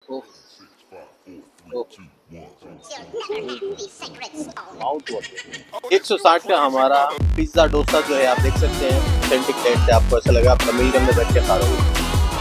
ओह, ओह, mouth water 160 का हमारा pizza dosa जो है आप देख सकते हैं ऑथेंटिक टेस्ट है। आपको ऐसा लगा आप तमिल में बैठ के खा रहे हो।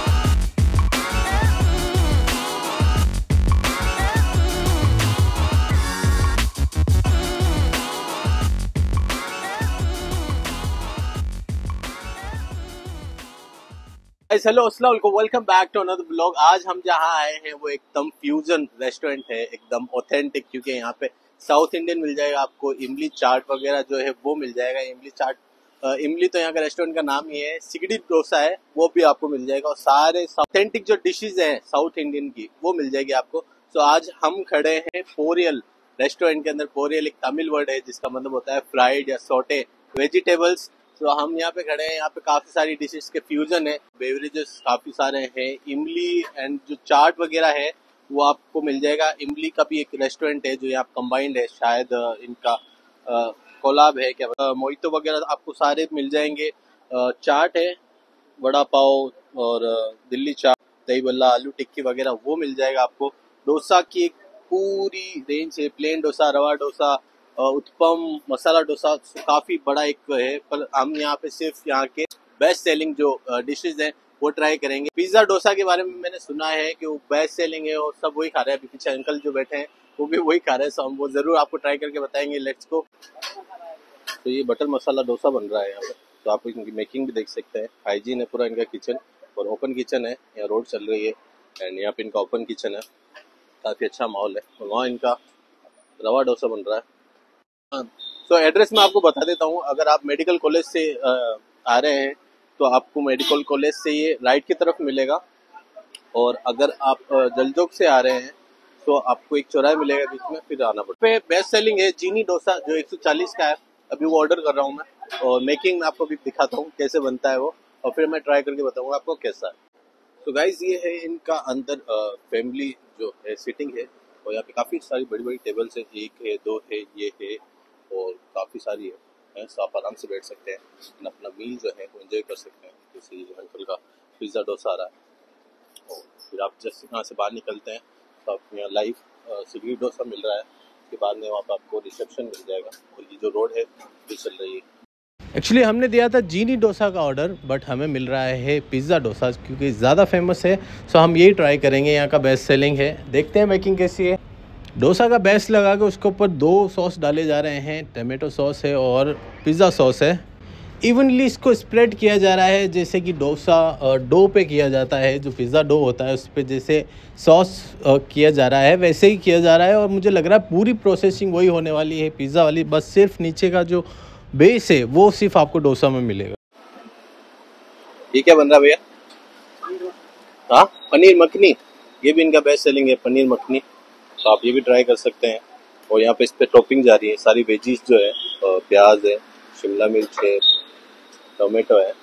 हेलो अस्सलाम वालेकुम, welcome back to another blog. आज हम जहाँ आए हैं वो एकदम फ्यूजन रेस्टोरेंट है, एकदम ऑथेंटिक, क्योंकि यहाँ पे साउथ इंडियन मिल जाएगा आपको, इमली चाट वगैरह जो है वो मिल जाएगा। इमली चाट इमली तो यहाँ का रेस्टोरेंट का नाम ही है। सिगड़ी डोसा है वो भी आपको मिल जाएगा और सारे ऑथेंटिक जो डिशेज हैं साउथ इंडियन की वो मिल जाएगी आपको। तो आज हम खड़े हैं पोरियल रेस्टोरेंट के अंदर। पोरियल एक तमिल वर्ड है जिसका मतलब होता है फ्राइड या सोटे वेजिटेबल्स। तो हम यहाँ पे खड़े हैं, यहाँ पे काफी सारी डिशेस के फ्यूजन है, बेवरेजेस काफी सारे हैं। इमली एंड जो चाट वगैरह है वो आपको मिल जाएगा। इमली का भी एक रेस्टोरेंट है जो यहाँ कंबाइंड है, शायद इनका कोलाब है क्या। मोहितो वगैरह आपको सारे मिल जाएंगे। चाट है, वड़ा पाव और दिल्ली चाट, दही बल्ला, आलू टिक्की वगैरह वो मिल जाएगा आपको। डोसा की एक पूरी रेंज है, प्लेन डोसा, रवा डोसा, उत्पम, मसाला डोसा, काफी बड़ा एक है। पर हम यहाँ पे सिर्फ यहाँ के बेस्ट सेलिंग जो डिशेज हैं वो ट्राई करेंगे। पिज्जा डोसा के बारे में मैंने सुना है कि वो बेस्ट सेलिंग है और सब वही खा रहे हैं। अभी पीछे अंकल जो बैठे हैं वो भी वही खा रहे हैं, सो हम वो जरूर आपको ट्राई करके बताएंगे। Let's go. तो ये बटर मसाला डोसा बन रहा है यहाँ पे, तो आप इनकी मेकिंग भी देख सकते हैं। हाइजीन है पूरा इनका किचन और ओपन किचन है। यहाँ रोड चल रही है एंड यहाँ पे इनका ओपन किचन है, काफी अच्छा माहौल है। और वहाँ इनका रवा डोसा बन रहा है। तो एड्रेस मैं आपको बता देता हूँ। अगर आप मेडिकल कॉलेज से आ रहे हैं तो आपको मेडिकल कॉलेज से ये राइट की तरफ मिलेगा, और अगर आप जलजोग से आ रहे हैं तो आपको एक चौराहा मिलेगा बीच में, फिर आना पड़ेगा। पे बेस्ट सेलिंग है जीनी डोसा जो 140 का है। अभी वो ऑर्डर कर रहा हूँ मैं, और मेकिंग में आपको भी दिखाता हूँ कैसे बनता है वो, और फिर मैं ट्राई करके बताऊंगा आपको कैसा है। तो गाइज ये है इनका अंदर फैमिली जो है सिटिंग है, और यहाँ पे काफ़ी सारी बड़ी बड़ी टेबल्स है, एक है, दो है, ये है और काफ़ी सारी है। तो आप आराम से बैठ सकते हैं, अपना मील जो है वो एंजॉय कर सकते हैं। जैसे ये अंकल का पिज़्ज़ा डोसा आ रहा है, और फिर आप जैसे यहाँ से बाहर निकलते हैं तो आप यहाँ लाइव सिगड़ी डोसा मिल रहा है। उसके बाद में वहाँ पर आपको रिसेप्शन मिल जाएगा, और ये जो रोड है ये चल रही है। एक्चुअली हमने दिया था जीनी डोसा का ऑर्डर, बट हमें मिल रहा है पिज़्ज़ा डोसा, क्योंकि ज़्यादा फेमस है। सो हम यही ट्राई करेंगे, यहाँ का बेस्ट सेलिंग है। देखते हैं मेकिंग कैसी है। डोसा का बेस लगा के उसके ऊपर 2 सॉस डाले जा रहे हैं, टमाटो सॉस है और पिज़्ज़ा सॉस है। इवनली इसको स्प्रेड किया जा रहा है, जैसे कि डोसा डो पे किया जाता है, जो पिज़्ज़ा डो होता है उस पर जैसे सॉस किया जा रहा है वैसे ही किया जा रहा है। और मुझे लग रहा है पूरी प्रोसेसिंग वही होने वाली है पिज़्ज़ा वाली, बस सिर्फ नीचे का जो बेस है वो सिर्फ आपको डोसा में मिलेगा। ये क्या बन रहा है भैया? हाँ, पनीर मखनी। ये भी इनका बेस्ट सेलिंग है, पनीर मखनी। तो आप ये भी ट्राई कर सकते हैं। और यहाँ पे इस पे टॉपिंग जा रही है, सारी वेजीज जो है, प्याज है, शिमला मिर्च है, टोमेटो है।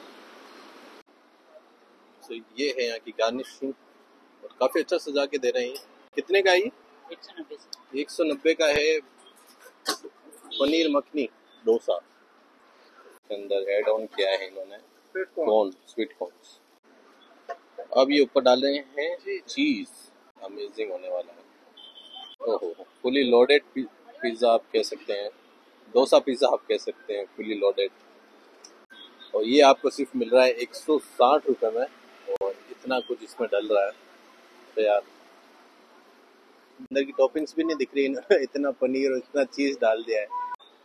तो ये है यहाँ की गार्निशिंग, और काफी अच्छा सजा के दे रहे हैं। कितने का है ये? 190 का है पनीर मखनी डोसा। के अंदर एड ऑन किया है इन्होंने कॉर्न, स्वीट कॉर्न। अब ये ऊपर डाल रहे हैं चीज, अमेजिंग होने वाला है। ओहो, फुली लोडेड पिज्जा आप कह सकते हैं, डोसा पिज्जा आप कह सकते हैं, फुली लोडेड। और ये आपको सिर्फ मिल रहा है 160 रुपये में, और इतना कुछ इसमें डल रहा है। तो यार अंदर की टॉपिंग्स भी नहीं दिख रही, इतना पनीर और इतना चीज डाल दिया है।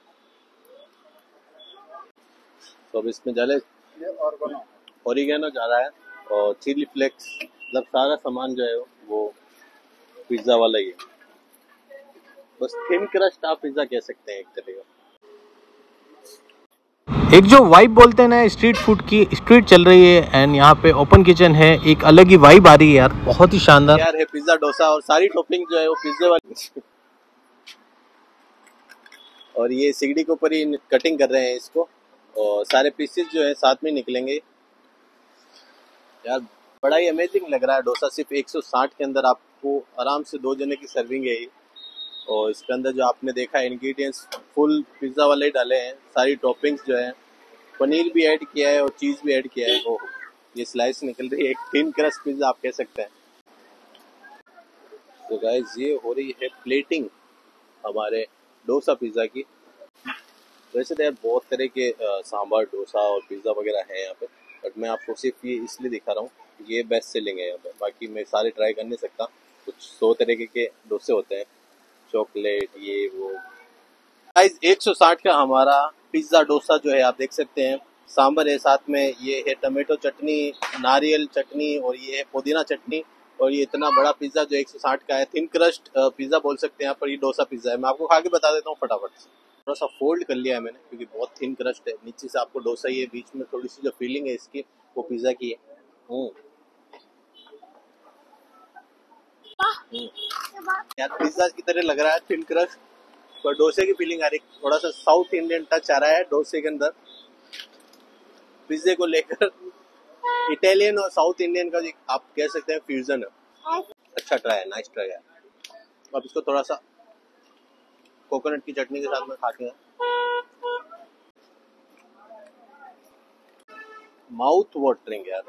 तो अब इसमें डाले ओरिगेनो जा रहा है और चिली फ्लेक्स, मतलब सारा सामान जो है वो पिज्जा वाला ही है। बस थिन क्रस्ट आप पिज्जा कह सकते हैं एक तरह का। एक जो वाइब बोलते हैं ना स्ट्रीट फूड की, स्ट्रीट चल रही है एंड यहाँ पे ओपन किचन है, एक अलग ही वाइब आ रही है यार, बहुत ही शानदार यार है पिज्जा डोसा। और सारी टॉपिंग जो है वो पिज्जे वाली और ये सिगड़ी के ऊपर ही कटिंग कर रहे हैं इसको, और सारे पीसेस जो है साथ में निकलेंगे। यार बड़ा ही अमेजिंग लग रहा है डोसा। सिर्फ 160 के अंदर आपको आराम से 2 जने की सर्विंग है ये। और इसके अंदर जो आपने देखा इंग्रेडिएंट्स फुल पिज्जा वाले ही डाले हैं। सारी टॉपिंग्स जो है, पनीर भी ऐड किया है और चीज़ भी ऐड किया है। ओह, ये स्लाइस निकल रही है, एक थिन क्रस्ट पिज्जा आप कह सकते हैं। तो गाइस ये हो रही है प्लेटिंग हमारे डोसा पिज़्ज़ा की। वैसे तो यार बहुत तरह के सांभर डोसा और पिज़्ज़ा वगैरह है यहाँ पे, बट मैं आपको सिर्फ ये इसलिए दिखा रहा हूँ ये बेस्ट सेलिंग है यहाँ पे। बाकी मैं सारे ट्राई कर नहीं सकता, कुछ 100 तरीके के डोसे होते हैं, चॉकलेट ये वो। गाइस 160 का हमारा पिज़्ज़ा डोसा जो है आप देख सकते हैं। सांभर है, साथ में ये है टमाटो चटनी, नारियल चटनी और ये है पुदीना चटनी। और ये इतना बड़ा पिज़्ज़ा जो 160 का है, थिन क्रस्ट पिज़्ज़ा बोल सकते हैं यहाँ पर, ये डोसा पिज़्ज़ा है। मैं आपको खा के बता देता हूँ फटाफट से। थोड़ा सा फोल्ड कर लिया है मैंने क्योंकि बहुत थिन क्रस्ट है, नीचे से आपको डोसा ही है, बीच में थोड़ी सी जो फीलिंग है इसकी वो पिज़्ज़ा की है। यार पिज़्ज़ा की तरह लग रहा है थिन क्रस्ट, पर डोसे की फीलिंग आ रही है, थोड़ा सा साउथ इंडियन टच आ रहा है डोसे के अंदर पिज़्ज़े को लेकर। इटालियन और साउथ इंडियन का आप कह सकते हैं फ्यूजन है। अच्छा ट्राई है, नाइस ट्राई है। अब इसको थोड़ा सा कोकोनट की चटनी के साथ में खाते हैं। माउथ वाटरिंग यार,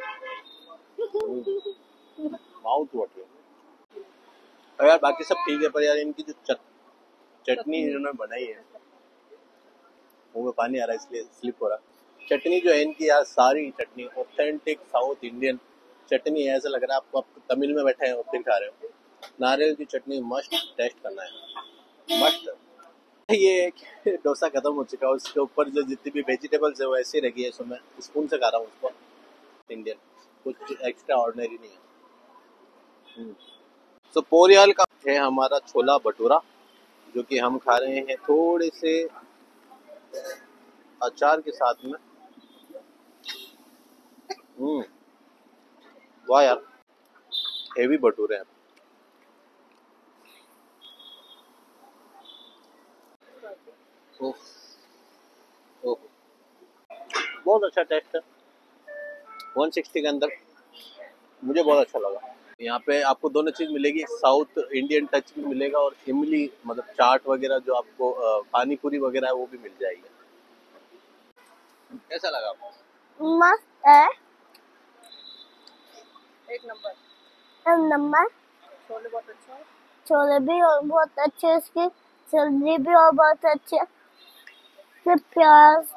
माउथ वाटरिंग। यार बाकी सब ठीक है, पर यार इनकी जो चटनी इन्होंने बनाई है, मुंह में पानी आ रहा है इसलिए स्लिप हो रहा। चटनी जो है इनकी यार, सारी chutney authentic South Indian chutney है। ऐसा लग रहा है आपको, आप तमिल में बैठे हैं और फिर खा रहे हो। नारियल की चटनी मस्ट टेस्ट करना है, मस्ट। ये डोसा खत्म हो चुका है, उसके ऊपर जो जितनी भी वेजिटेबल्स है वो ऐसे रखी है, सो मैं स्पून से खा रहा हूँ उसको। इंडियन कुछ एक्स्ट्रा ऑर्डिनरी नहीं है। सो पोरियाल का है हमारा छोला भटूरा, जो कि हम खा रहे हैं थोड़े से अचार के साथ में। वाह यार, हेवी भटूरे हैं। ओह, ओह, बहुत अच्छा टेस्ट है 160 के अंदर, मुझे बहुत अच्छा लगा। यहाँ पे आपको दोनों चीज़ मिलेगी, साउथ इंडियन टच भी मिलेगा और इमली मतलब चाट वगैरह जो आपको पानी पूरी वगैरह है वो भी मिल जाएगी। कैसा लगा आपको? मस्त है, एक नंबर। छोले बहुत अच्छे हैं, छोले भी और बहुत अच्छे, इसकी सब्जी भी और बहुत अच्छी है, सिर्फ प्याज।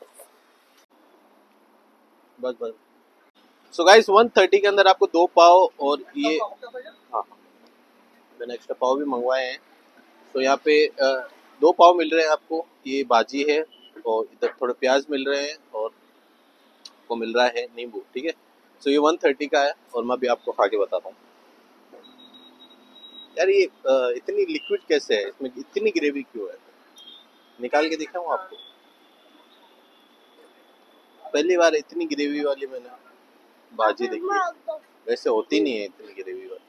बस बस। सो गाइस 130 के अंदर आपको 2 पाव और ये, हाँ मैंने एक्स्ट्रा पाव भी मंगवाए हैं। तो यहाँ पे 2 पाव मिल रहे हैं आपको, ये भाजी है और इधर थोड़े प्याज मिल रहे हैं और आपको मिल रहा है नींबू, ठीक है। सो ये 130 का है और मैं भी आपको खा के बताता हूँ। यार ये इतनी लिक्विड कैसे है, इसमें इतनी ग्रेवी क्यों है? निकाल के दिखाऊँ आपको? पहली बार इतनी ग्रेवी वाली मैंने भाजी देखी है, वैसे होती नहीं है इतनी ग्रेवी वाली।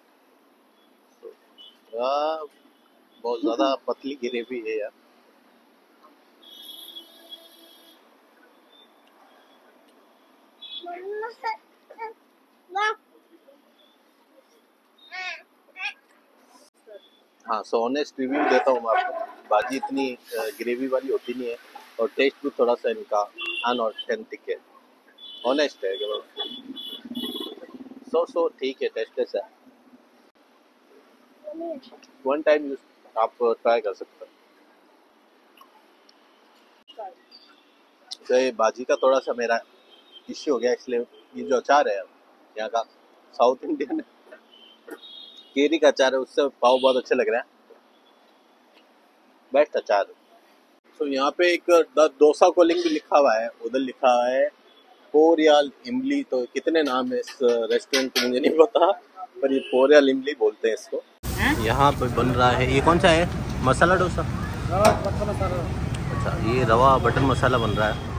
बहुत ज़्यादा पतली ग्रेवी है यार। हाँ, सो ऑनेस्ट रिव्यू देता हूँ मैं आपको, भाजी इतनी ग्रेवी वाली होती नहीं है और टेस्ट भी थोड़ा सा इनका अनऑथेंटिक है, ऑनेस्ट है केवल। सो ठीक है, टेस्ट है, वन टाइम यूज आप ट्राई कर सकते हो। तो ये भाजी का थोड़ा सा मेरा इश्यू हो गया, इसलिए ये जो अचार है यहाँ का साउथ इंडियन केरी का अचार है, उससे पाव बहुत अच्छे लग रहा है, बेस्ट अचार। तो यहाँ पे एक डोसा कॉलिंग भी लिखा हुआ है, उधर लिखा हुआ है पोरियाल इमली। तो कितने नाम है इस रेस्टोरेंट के मुझे नहीं पता, पर ये पोरियाल इमली बोलते हैं इसको। यहाँ पे बन रहा है, ये कौन सा है? मसाला डोसा, बटर मसाला। अच्छा, ये रवा बटर मसाला बन रहा है।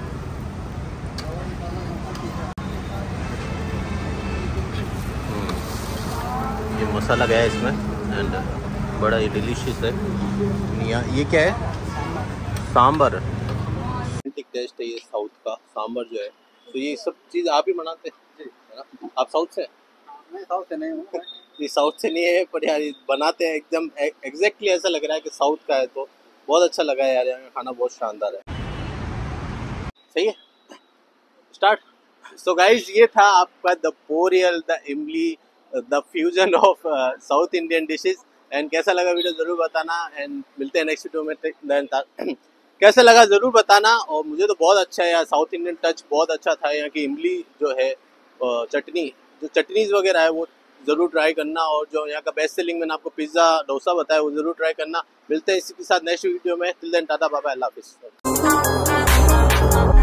ये मसाला गया है इसमें एंड बड़ा ही डिलीशियस है। ये क्या है? सांबर। ऑथेंटिक टेस्ट है ये साउथ का सांबर जो है। तो ये सब चीज़ आप ही बनाते हैं, है ना? आप साउथ से? नहीं, साउथ से नहीं हूँ। ये साउथ से नहीं है, पर यार बनाते हैं एकदम एग्जैक्टली ऐसा लग रहा है कि साउथ का है। तो बहुत अच्छा लगा है यार, यहाँ का खाना बहुत शानदार है। सही है, स्टार्ट। सो गाइस ये था आपका the poriyal the Imli the fusion of South Indian dishes. And कैसा लगा वीडियो जरूर बताना, एंड मिलते हैं नेक्स्ट वीडियो में। कैसा लगा जरूर बताना। और मुझे तो बहुत अच्छा है यार, साउथ इंडियन टच बहुत अच्छा था। यहाँ की इमली जो है, चटनी, जो चटनीज वगैरह है वो ज़रूर ट्राई करना। और जो यहाँ का बेस्ट सेलिंग मैंने आपको पिज़्ज़ा डोसा बताया वो ज़रूर ट्राई करना। मिलते हैं इसी के साथ नेक्स्ट वीडियो में। Till then tata bye bye, अल्लाह हाफिज़।